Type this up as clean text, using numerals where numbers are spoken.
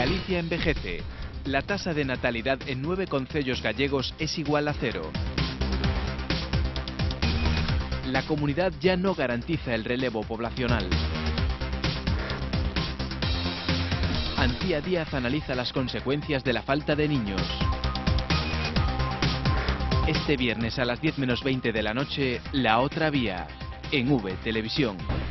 Galicia envejece. La tasa de natalidad en 9 concellos gallegos es igual a 0. La comunidad ya no garantiza el relevo poblacional. Antía Díaz analiza las consecuencias de la falta de niños. Este viernes a las 10 menos 20 de la noche, La Otra Vía, en V Televisión.